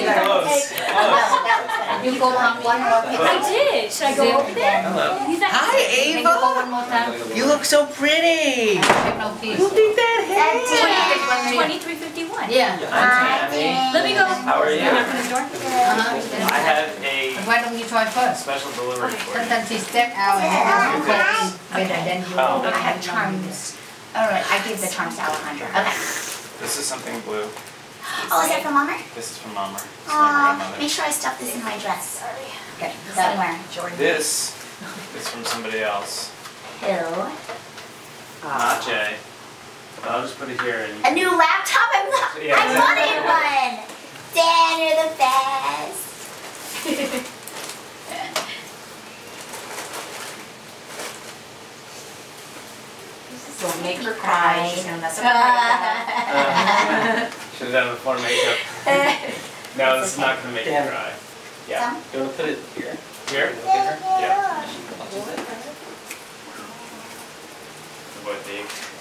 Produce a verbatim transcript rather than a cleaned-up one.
Close. You go on one more picture. I did. Should I go over there? Hello. He's at Hi, Can you go Ava. one more time? You look so pretty. Take no piece. Who did that hair? twenty-three fifty-one. Yeah. I'm Tammy. Let me go. How are you? Open the door. Uh-huh. I have a Why don't you try first? special delivery for you. Sometimes he step out and you go in better than you. Oh. I have charms. Alright, I give the charms to Alejandro. Okay. This is something blue. Oh, is that from Mama? This is from Mama. It's my Aw, grandmother. make sure I stuff this in my dress. Okay. Somewhere. This is from somebody else. Who? Not Jay. But I'll just put it here and A new laptop? I'm not, Yeah, I exactly. wanted one! Dan, you're the best. Don't make her cry. She's gonna mess up her uh, should have done it before makeup. No, this is not gonna make you Damn. cry. Yeah. Some? You wanna put it here? Here? Yeah. The boy big.